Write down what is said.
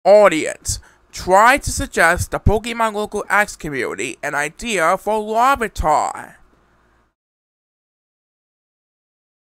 Audience, try to suggest the Pokemon Local X community an idea for Larvitar.